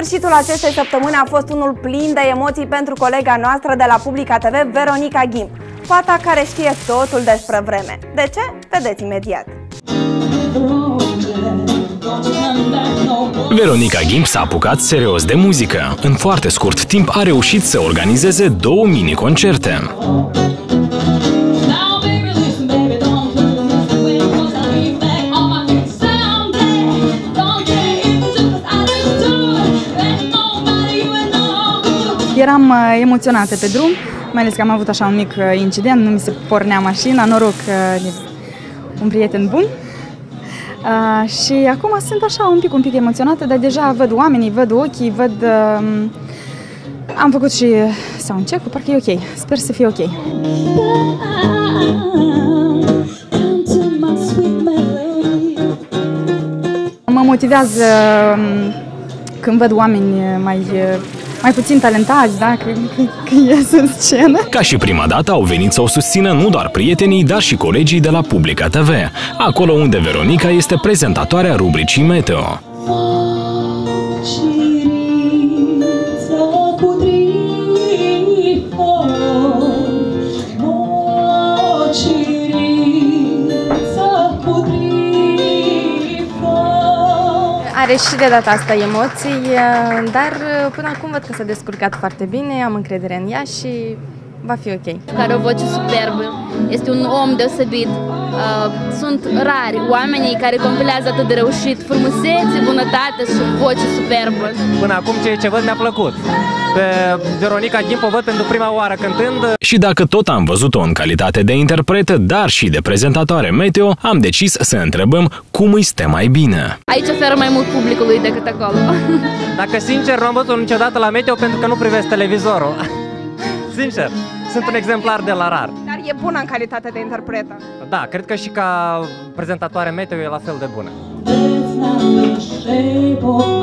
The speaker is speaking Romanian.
Sfârșitul acestei săptămâni a fost unul plin de emoții pentru colega noastră de la Publica TV, Veronica Ghimp, fata care știe totul despre vreme. De ce? Vedeți imediat. Veronica Ghimp s-a apucat serios de muzică. În foarte scurt timp a reușit să organizeze 2 mini-concerte. Eram emoționată pe drum, mai ales că am avut așa un mic incident, nu mi se pornea mașina, noroc, un prieten bun. Și acum sunt așa un pic emoționată, dar deja văd oamenii, văd ochii, văd... Am făcut și soundcheck-ul, parcă e ok, sper să fie ok. Mă motivează când văd oameni mai puțin talentați, da? Că ies în scenă. Ca și prima dată au venit să o susțină nu doar prietenii, dar și colegii de la Publica TV, acolo unde Veronica este prezentatoarea rubricii Meteo. Are și de data asta emoții, dar până acum văd că s-a descurcat foarte bine, am încredere în ea și va fi ok. Care o voce superbă, este un om deosebit. Sunt rari oamenii care compilează atât de reușit, frumusețe, bunătate și voce superbă. Până acum ceea ce văd mi-a plăcut. Pe Veronica Ghimp o văd pentru prima oară cântând. Și dacă tot am văzut-o în calitate de interpretă, dar și de prezentatoare meteo, am decis să întrebăm cum îi stă mai bine. Aici oferă mai mult publicului decât acolo. Dacă sincer, nu am văzut niciodată la meteo pentru că nu privesc televizorul. Sincer, sunt un exemplar de la rar. Dar e bună în calitate de interpretă. Da, cred că și ca prezentatoare meteo e la fel de bună.